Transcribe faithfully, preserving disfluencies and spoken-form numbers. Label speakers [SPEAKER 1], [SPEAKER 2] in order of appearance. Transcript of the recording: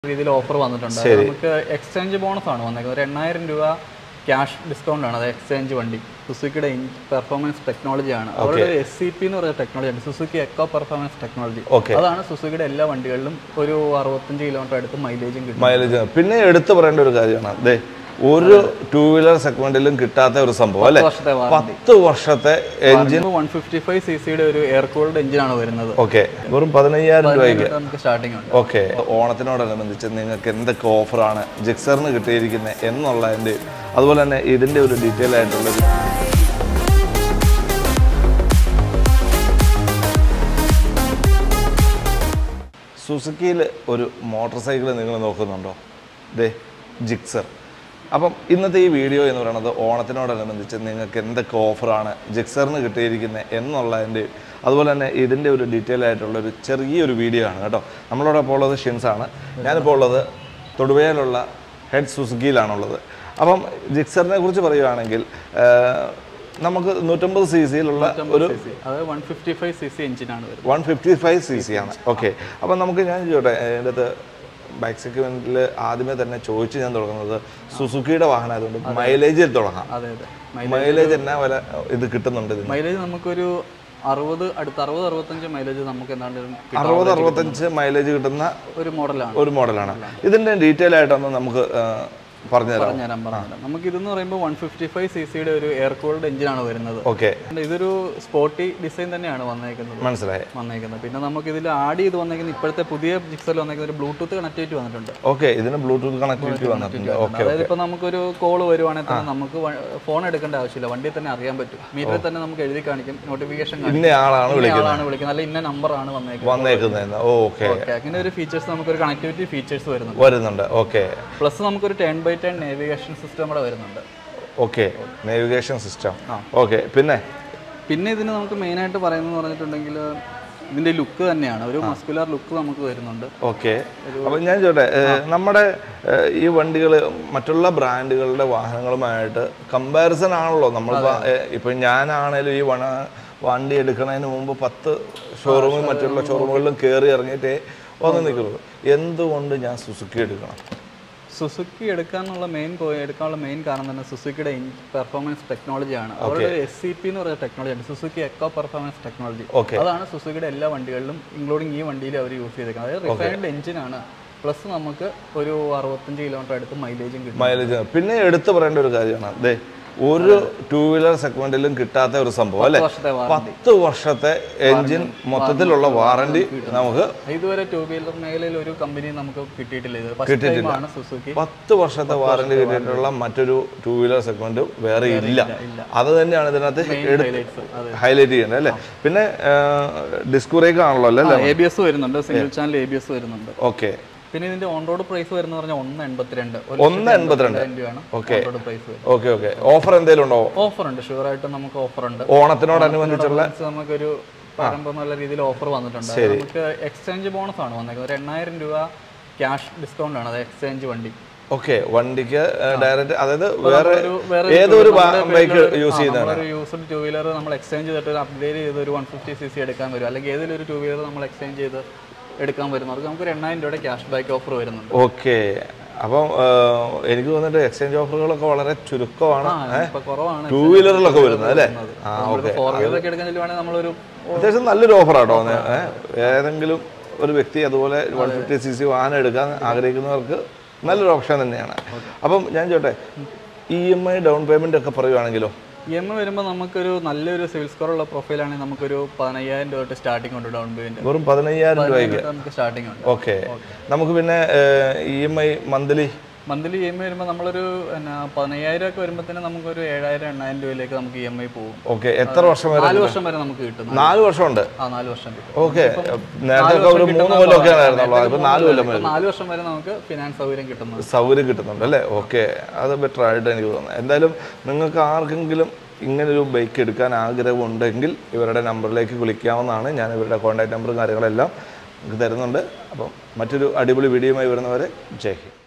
[SPEAKER 1] രീതിയിൽ ഓഫർ വന്നിട്ടുണ്ട്. നമുക്ക് എക്സ്ചേഞ്ച് ബോണസ് ആണ് വന്നേക്കുന്നത്. ഒരു എണ്ണായിരം രൂപ ക്യാഷ് ഡിസ്കൗണ്ട് ആണ്. അത് എക്സ്ചേഞ്ച് വണ്ടി സുസുക്കിയുടെ പെർഫോമൻസ് ടെക്നോളജി ആണ്. അവരുടെ എസ് സി പി എന്ന് പറയുന്ന ടെക്നോളജി ഉണ്ട്, സുസുക്കി എക്കോ പെർഫോമൻസ് ടെക്നോളജി. അതാണ് സുസുക്കിയുടെ എല്ലാ വണ്ടികളിലും ഒരു അറുപത്തഞ്ച് കിലോമീറ്റർ അടുത്ത് മൈലേജും കിട്ടും.
[SPEAKER 2] മൈലേജ് പിന്നെ എടുത്തു പറയേണ്ട ഒരു കാര്യമാണ്, ഒരു ടൂ വീലർ സെഗ്മെന്റിലും കിട്ടാത്ത ഒരു സംഭവം അല്ലെ. പത്ത് വർഷത്തെ engine
[SPEAKER 1] one fifty five C സിയുടെ ഒരു എയർ കൂൾഡ് എഞ്ചിനാണ് വരുന്നത്.
[SPEAKER 2] ഓക്കെ, വെറും പതിനയ്യായിരം രൂപയ്ക്ക്
[SPEAKER 1] നമുക്ക് സ്റ്റാർട്ടിംഗ് ഉണ്ട്.
[SPEAKER 2] ഓക്കെ, ഓണത്തിനോടനുബന്ധിച്ച് നിങ്ങൾക്ക് എന്തൊക്കെ ഓഫറാണ് ജിക്സറിന് കിട്ടിയിരിക്കുന്നത് എന്നുള്ളതിൻ്റെ, അതുപോലെ തന്നെ ഇതിൻ്റെ ഒരു ഡീറ്റെയിൽ ആയിട്ടുള്ളൊരു സുസുക്കിയിൽ ഒരു മോട്ടോർ സൈക്കിൾ നിങ്ങൾ നോക്കുന്നുണ്ടോ? ദേ ജിക്സർ. അപ്പം ഇന്നത്തെ ഈ വീഡിയോ എന്ന് പറയുന്നത് ഓണത്തിനോടനുബന്ധിച്ച് നിങ്ങൾക്ക് എന്തൊക്കെ ഓഫറാണ് ജിക്സറിന് കിട്ടിയിരിക്കുന്നത് എന്നുള്ളതിൻ്റെ, അതുപോലെ തന്നെ ഇതിൻ്റെ ഒരു ഡീറ്റെയിൽ ആയിട്ടുള്ളൊരു ചെറിയൊരു വീഡിയോ ആണ് കേട്ടോ. നമ്മളോടൊപ്പം ഉള്ളത് ഷിൻസാണ്. ഞാനിപ്പോൾ ഉള്ളത് തൊടുപുഴയിലുള്ള ഹെഡ് സുസുക്കിയിലാണുള്ളത്. അപ്പം ജിക്സറിനെ കുറിച്ച് പറയുകയാണെങ്കിൽ നമുക്ക് നൂറ്റമ്പത് സി സിയിലുള്ള ഒരു
[SPEAKER 1] one fifty five C C എഞ്ചിനാണ്
[SPEAKER 2] one fifty five C C ആണ്. ഓക്കെ, അപ്പം നമുക്ക് ഞാൻ ചോട്ടെ അതിൻ്റെ അകത്ത് ബൈക്ക് സെഗ്മെന്റിൽ ആദ്യമേ തന്നെ ചോദിച്ച് ഞാൻ തുടങ്ങുന്നത് സുസുക്കിയുടെ വാഹനം ആയതുകൊണ്ട് മൈലേജിൽ തുടങ്ങാം. മൈലേജ് എന്നാ വില ഇത് കിട്ടുന്നുണ്ട്?
[SPEAKER 1] മൈലേജ് നമുക്കൊരു അറുപത് അടുത്ത അറുപത് അറുപത്തഞ്ച് മൈലേജ് നമുക്ക് എന്താണ്ട്
[SPEAKER 2] അറുപത് അറുപത്തഞ്ച് മൈലേജ് കിട്ടുന്ന
[SPEAKER 1] ഒരു മോഡലാണ്
[SPEAKER 2] ഒരു മോഡലാണ് ഇതിന്റെ ഡീറ്റെയിൽ ആയിട്ടൊന്ന് നമുക്ക് പറഞ്ഞുതരാം.
[SPEAKER 1] നമുക്ക് ഇതെന്ന് പറയുമ്പോൾ വൺ ഫിഫ്റ്റി ഫൈവ് സി സിയുടെ ഒരു എയർ കൂൾഡ് എഞ്ചിനാണ് വരുന്നത്.
[SPEAKER 2] ഓക്കെ,
[SPEAKER 1] ഇതൊരു സ്പോർട്ടി ഡിസൈൻ തന്നെയാണ് വന്നേക്കുന്നത്.
[SPEAKER 2] മനസ്സിലായി
[SPEAKER 1] വന്നേക്കുന്നത് പിന്നെ നമുക്ക് ഇതിൽ ആഡ് ചെയ്ത് വന്നേക്കുന്നത് ഇപ്പോഴത്തെ പുതിയ ജിക്സറിൽ വന്നേക്കുന്ന ഒരു ബ്ലൂടൂത്ത് കണക്ടിവിറ്റി വന്നിട്ടുണ്ട്.
[SPEAKER 2] ഓക്കെ, ഇതിന് ബ്ലൂടൂത്ത് കണക്ടിവിറ്റി വന്നിട്ടുണ്ട്.
[SPEAKER 1] അതായത് ഇപ്പോൾ നമുക്കൊരു കോൾ വരുവാണെങ്കിൽ തന്നെ നമുക്ക് ഫോൺ എടുക്കേണ്ട ആവശ്യമില്ല, വണ്ടിയിൽ തന്നെ അറിയാൻ പറ്റും. മീറ്ററിൽ തന്നെ നമുക്ക് എഴുതി കാണിക്കും, നോട്ടിഫിക്കേഷൻ
[SPEAKER 2] ഇന്ന ആളാണ്
[SPEAKER 1] വിളിക്കുന്നത്, അല്ല ഇന്ന നമ്പർ ആണ് വന്നേക്കുന്നത്.
[SPEAKER 2] ഓക്കെ,
[SPEAKER 1] അങ്ങനെ ഒരു ഫീച്ചേഴ്സ് നമുക്കൊരു കണക്ടിവിറ്റി ഫീച്ചേഴ്സ് വരുന്നുണ്ട്
[SPEAKER 2] വരുന്നുണ്ട് ഓക്കെ,
[SPEAKER 1] പ്ലസ് നമുക്കൊരു ten by ten navigation system കൂടെ വരുന്നുണ്ട്.
[SPEAKER 2] Okay, navigation system. ഓക്കെ, പിന്നെ
[SPEAKER 1] പിന്നെ ഇതിന് നമുക്ക് മെയിനായിട്ട് പറയുന്നത് പറഞ്ഞിട്ടുണ്ടെങ്കിൽ ഇതിന്റെ ലുക്ക് തന്നെയാണ്, ഒരു മസ്കുലർ ലുക്ക് നമുക്ക് വരുന്നുണ്ട്.
[SPEAKER 2] ഓക്കെ, അപ്പം ഞാൻ ചോട്ടെ, നമ്മുടെ ഈ വണ്ടികൾ മറ്റുള്ള ബ്രാൻഡുകളുടെ വാഹനങ്ങളുമായിട്ട് കമ്പാരിസൺ ആണല്ലോ. നമ്മളിപ്പോൾ ഇപ്പം ഞാനാണേലും ഈ വണ വണ്ടി എടുക്കുന്നതിന് മുമ്പ് പത്ത് ഷോറൂമിൽ മറ്റുള്ള ഷോറൂമുകളിലും കയറി ഇറങ്ങിയിട്ടേ വന്ന് നിൽക്കുന്നത്. എന്തുകൊണ്ട് ഞാൻ സുസുക്കി എടുക്കണം?
[SPEAKER 1] സുസുക്കി എടുക്കാനുള്ള മെയിൻ എടുക്കാനുള്ള മെയിൻ കാരണം തന്നെ സുസുക്കിയുടെ പെർഫോമൻസ് ടെക്നോളജിയാണ്. അവരുടെ എസ് സി പി എന്ന് പറയുന്ന ടെക്നോളജി ഉണ്ട്, സുസുക്കി എക്കോ പെർഫോമൻസ് ടെക്നോളജി. അതാണ് സുസുക്കിയുടെ എല്ലാ വണ്ടികളിലും ഇൻക്ലൂഡിങ് ഈ വണ്ടിയിൽ അവർ യൂസ് ചെയ്തേക്കുന്നത്. അതായത് റിഫൈൻഡ് എഞ്ചിനാണ്, പ്ലസ് നമുക്ക് ഒരു അറുപത്തഞ്ച് കിലോമീറ്റർ അടുത്ത് മൈലേജും കിട്ടും.
[SPEAKER 2] മൈലേജ് പിന്നെ എടുത്തു പറയേണ്ട ഒരു കാര്യമാണ്, അതെ ഒരു ടൂ വീലർ സെഗ്മെന്റിലും കിട്ടാത്ത ഒരു സംഭവം അല്ലെ. പത്ത് വർഷത്തെ എഞ്ചിൻ മൊത്തത്തിലുള്ള വാറന്റി നമുക്ക്
[SPEAKER 1] ഇതുവരെ ടൂ വീലർ മേഖലയിൽ ഒരു കമ്പനി നമുക്ക് കിട്ടിയിട്ടില്ല.
[SPEAKER 2] കിട്ടിയിട്ടില്ല പത്ത് വർഷത്തെ വാറന്റി കിട്ടിയിട്ടുള്ള മറ്റൊരു ടൂ വീലർ സെഗ്മെന്റ് വേറെ ഇല്ല. അത് തന്നെയാണ് ഇതിനകത്ത് ഹൈലൈറ്റ് ചെയ്യുന്നത് അല്ലേ. പിന്നെ ഡിസ്ക് ബ്രേക്ക് ആണല്ലോ അല്ലേ,
[SPEAKER 1] എ ബി എസ് വരുന്നുണ്ട്, single channel A B S വരുന്നുണ്ട്.
[SPEAKER 2] ഓക്കെ,
[SPEAKER 1] പിന്നെ ഇതിന്റെ ഓൺ റോഡ് പ്രൈസ് വരുന്ന പറഞ്ഞാൽ ഒന്ന് എൺപത്തിരണ്ട്
[SPEAKER 2] ഒന്ന് എൺപത്തിരണ്ട് രൂപയാണ്. ഓക്കെ ഓക്കെ ഓക്കെ, ഓഫർ എന്തെങ്കിലും ഉണ്ടോ?
[SPEAKER 1] ഓഫർ ഉണ്ട്, ഷുവർ ആയിട്ട് നമുക്ക് ഓഫർ ഉണ്ട്.
[SPEAKER 2] ഓണത്തിനോടനുബന്ധിച്ചുള്ള
[SPEAKER 1] നമുക്കൊരു പറയുമ്പോൾ നല്ല രീതിയിൽ ഓഫർ വന്നിട്ടുണ്ട്. നമുക്ക് എക്സ്ചേഞ്ച് ബോണസ് ആണ് വന്നേക്കുന്നത്. ഒരു എണ്ണായിരം രൂപ ക്യാഷ് ഡിസ്കൗണ്ട് ആണ് അത് എക്സ്ചേഞ്ച് വണ്ടി.
[SPEAKER 2] ഓക്കെ, വണ്ടിക്ക് ഡയറക്റ്റ്, അതായത് വേറെ ഏതൊരു ബൈക്ക് യൂസ് ചെയ്യുന്നതാണ്.
[SPEAKER 1] ഒരു യൂസ്ഡ് ടൂ വീലർ നമ്മൾ എക്സ്ചേഞ്ച് ചെയ്തിട്ട് അപ്ഗ്രേഡ് ചെയ്ത് ഒരു വൺ ഫിഫ്റ്റി സി സി എടുക്കാൻ വരും, അല്ലെങ്കിൽ ഏതെങ്കിലും ഒരു ടൂ വീലർ നമ്മൾ എക്സ്ചേഞ്ച് ചെയ്ത് എടുക്കാൻ വരുന്നവർക്ക് നമുക്ക് ഒരു എണ്ണായിരം രൂപയുടെ ക്യാഷ് ബാക്ക് ഓഫർ വരുന്നുണ്ട്.
[SPEAKER 2] ഓക്കെ, അപ്പം എനിക്ക് തോന്നിട്ട് എക്സ്ചേഞ്ച് ഓഫറുകളൊക്കെ വളരെ ചുരുക്കമാണ്, ടൂ വീലറിലൊക്കെ വരുന്നത് അല്ലേ.
[SPEAKER 1] ഫോർ വീലറൊക്കെ എടുക്കാൻ ചെല്ലുവാണെങ്കിൽ നമ്മളൊരു
[SPEAKER 2] അത്യാവശ്യം നല്ലൊരു ഓഫറാട്ടോ. ഏതെങ്കിലും ഒരു വ്യക്തി അതുപോലെ വൺ ഫിഫ്റ്റി സി സി വാഹനം എടുക്കാൻ ആഗ്രഹിക്കുന്നവർക്ക് നല്ലൊരു ഓപ്ഷൻ തന്നെയാണ്. അപ്പം ഞാൻ ചോട്ടെ, E M I down payment ഒക്കെ പറയുവാണെങ്കിലോ?
[SPEAKER 1] ഇ എം ഐ വരുമ്പോൾ നമുക്കൊരു നല്ലൊരു സിവിൽ സ്കോർ ഉള്ള പ്രൊഫൈലാണെങ്കിൽ നമുക്കൊരു പതിനയ്യായിരം രൂപ തൊട്ട് സ്റ്റാർട്ടിംഗ് ഉണ്ട് ഡൗൺ പേയ്മെന്റ്.
[SPEAKER 2] വെറും പതിനയ്യായിരം രൂപയ്ക്ക്
[SPEAKER 1] നമുക്ക് സ്റ്റാർട്ടിംഗ് ഉണ്ട്.
[SPEAKER 2] ഓക്കെ, നമുക്ക് പിന്നെ E M I monthly
[SPEAKER 1] monthly E M I വരുമ്പോൾ നമ്മളൊരു പതിനയ്യായിരം ഒക്കെ വരുമ്പോൾ തന്നെ നമുക്കൊരു ഏഴായിരം എണ്ണായിരം രൂപയിലേക്ക് നമുക്ക് ഇ എം ഐ പോകും.
[SPEAKER 2] ഓക്കെ, എത്ര വർഷം വരെ?
[SPEAKER 1] നാല് വർഷം വരെ നമുക്ക് കിട്ടും.
[SPEAKER 2] നാല് വർഷം ഉണ്ട്.
[SPEAKER 1] ആ, നാല് വർഷം.
[SPEAKER 2] ഓക്കെ, നേരത്തെ ഒരു മൂന്ന് കൊല്ലമൊക്കെ നാല് കൊല്ലം വരെ
[SPEAKER 1] നാല് വർഷം വരെ നമുക്ക് ഫിനാൻസ് സൗകര്യം കിട്ടുന്നു
[SPEAKER 2] സൗകര്യം കിട്ടുന്നുണ്ട് അല്ലേ. ഓക്കെ, അത് ബെറ്റർ ആയിട്ട് എനിക്ക് തോന്നുന്നത്. എന്തായാലും നിങ്ങൾക്ക് ആർക്കെങ്കിലും ഇങ്ങനൊരു ബൈക്ക് എടുക്കാൻ ആഗ്രഹമുണ്ടെങ്കിൽ ഇവരുടെ നമ്പറിലേക്ക് വിളിക്കാവുന്നതാണ്. ഞാൻ ഇവരുടെ കോൺടാക്ട് നമ്പറും കാര്യങ്ങളെല്ലാം നിങ്ങൾക്ക് തരുന്നുണ്ട്. അപ്പം മറ്റൊരു അടിപൊളി വീഡിയോയുമായി വരുന്നവരെ ജയ് ഹിന്ദ്.